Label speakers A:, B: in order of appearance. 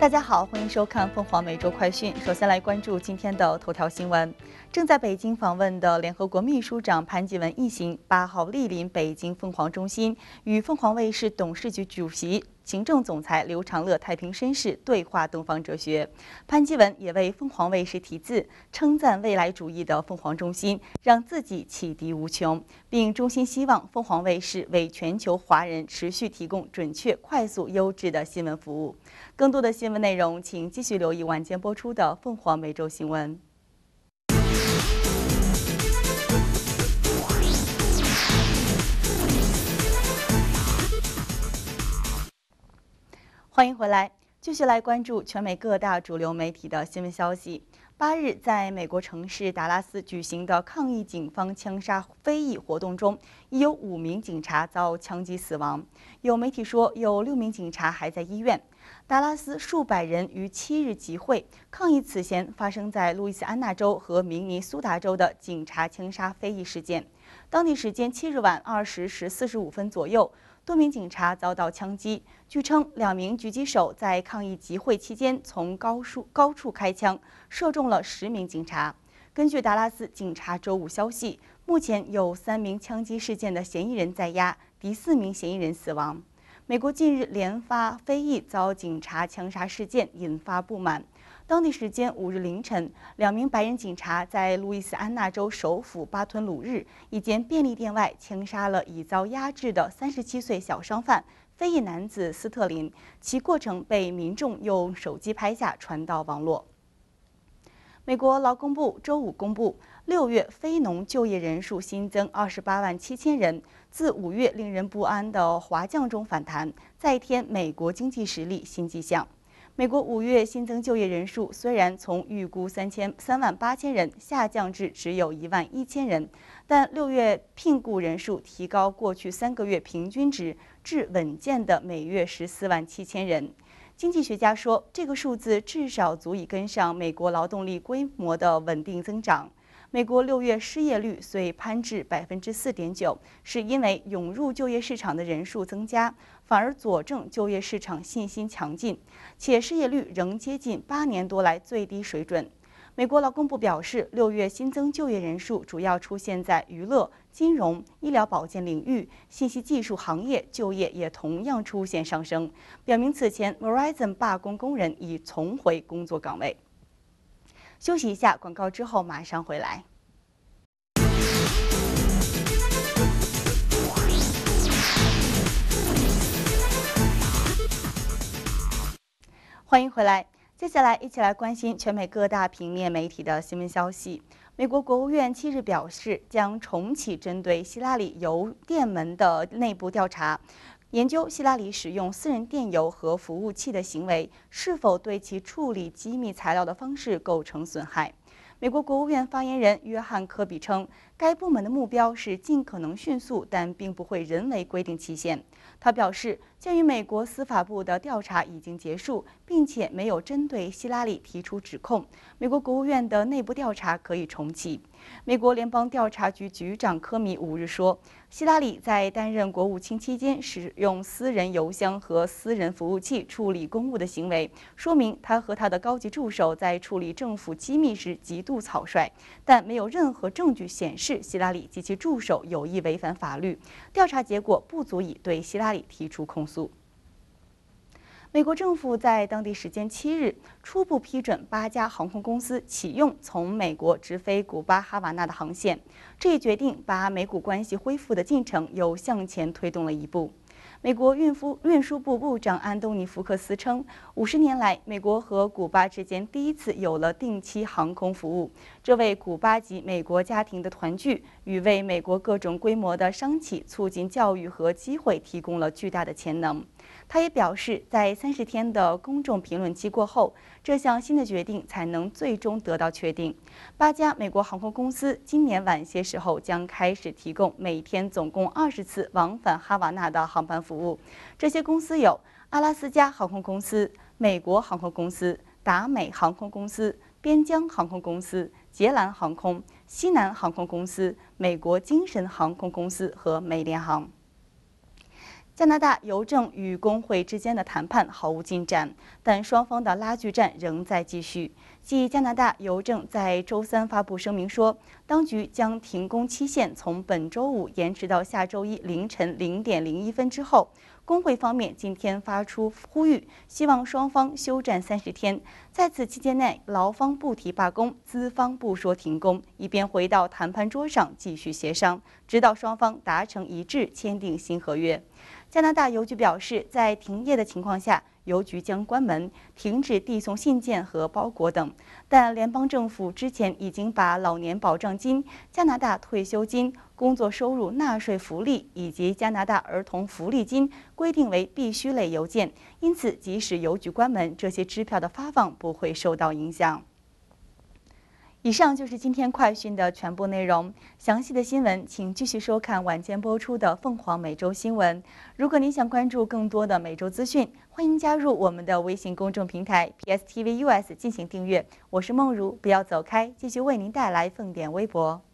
A: 大家好，欢迎收看凤凰每周快讯。首先来关注今天的头条新闻。正在北京访问的联合国秘书长潘基文一行8号莅临北京凤凰中心，与凤凰卫视董事局主席、行政总裁刘长乐太平绅士对话东方哲学。潘基文也为凤凰卫视题字，称赞未来主义的凤凰中心让自己启迪无穷，并衷心希望凤凰卫视为全球华人持续提供准确、快速、优质的新闻服务。更多的新闻内容，请继续留意晚间播出的凤凰每周新闻。欢迎回来，继续来关注全美各大主流媒体的新闻消息。8日，在美国城市达拉斯举行的抗议警方枪杀非裔活动中，已有5名警察遭枪击死亡。有媒体说，有6名警察还在医院。达拉斯数百人于7日集会抗议此前发生在路易斯安那州和明尼苏达州的警察枪杀非裔事件。当地时间7日晚20时45分左右，多名警察遭到枪击。据称，2名狙击手在抗议集会期间从高处开枪，射中了10名警察。根据达拉斯警察周五消息，目前有3名枪击事件的嫌疑人在押，第4名嫌疑人死亡。美国近日连发非裔遭警察枪杀事件引发不满。当地时间5日凌晨，2名白人警察在路易斯安那州首府巴顿鲁日一间便利店外枪杀了已遭压制的37岁小商贩非裔男子斯特林，其过程被民众用手机拍下传到网络。美国劳工部周五公布，6月非农就业人数新增28万7千人，自5月令人不安的滑降中反弹，再添美国经济实力新迹象。美国5月新增就业人数虽然从预估3万8千人下降至只有1万1千人，但6月聘雇人数提高过去3个月平均值至稳健的每月14万7千人。经济学家说，这个数字至少足以跟上美国劳动力规模的稳定增长。美国6月失业率虽攀至4.9%，是因为涌入就业市场的人数增加，反而佐证就业市场信心强劲，且失业率仍接近8年多来最低水准。美国劳工部表示，6月新增就业人数主要出现在娱乐、金融、医疗保健领域，信息技术行业就业也同样出现上升，表明此前 Verizon 罢工工人已重回工作岗位。休息一下，广告之后马上回来。欢迎回来。接下来，一起来关心全美各大平面媒体的新闻消息。美国国务院7日表示，将重启针对希拉里邮电门的内部调查，研究希拉里使用私人电邮和服务器的行为是否对其处理机密材料的方式构成损害。美国国务院发言人约翰·科比称，该部门的目标是尽可能迅速，但并不会人为规定期限。他表示，鉴于美国司法部的调查已经结束，并且没有针对希拉里提出指控，美国国务院的内部调查可以重启。美国联邦调查局局长科米5日说，希拉里在担任国务卿期间使用私人邮箱和私人服务器处理公务的行为，说明他和他的高级助手在处理政府机密时极度草率，但没有任何证据显示希拉里及其助手有意违反法律。调查结果不足以对希拉里提出控诉。美国政府在当地时间7日初步批准8家航空公司启用从美国直飞古巴哈瓦那的航线。这一决定把美古关系恢复的进程又向前推动了一步。美国运输部部长安东尼·福克斯称，50年来，美国和古巴之间第一次有了定期航空服务，这为古巴及美国家庭的团聚与为美国各种规模的商企促进教育和机会提供了巨大的潜能。他也表示，在30天的公众评论期过后，这项新的决定才能最终得到确定。8家美国航空公司今年晚些时候将开始提供每天总共20次往返哈瓦那的航班服务。这些公司有阿拉斯加航空公司、美国航空公司、达美航空公司、边疆航空公司、捷兰航空、西南航空公司、美国精神航空公司和美联航。 加拿大邮政与工会之间的谈判毫无进展，但双方的拉锯战仍在继续。继加拿大邮政在周三发布声明说，当局将停工期限从本周五延迟到下周一凌晨0:01分之后，工会方面今天发出呼吁，希望双方休战30天，在此期间内，劳方不提罢工，资方不说停工，以便回到谈判桌上继续协商，直到双方达成一致，签订新合约。加拿大邮局表示，在停业的情况下，邮局将关门，停止递送信件和包裹等。但联邦政府之前已经把老年保障金、加拿大退休金、工作收入纳税福利以及加拿大儿童福利金规定为必须类邮件，因此即使邮局关门，这些支票的发放不会受到影响。以上就是今天快讯的全部内容。详细的新闻，请继续收看晚间播出的凤凰美洲新闻。如果您想关注更多的美洲资讯，欢迎加入我们的微信公众平台 PSTV US 进行订阅。我是梦如，不要走开，继续为您带来凤点微博。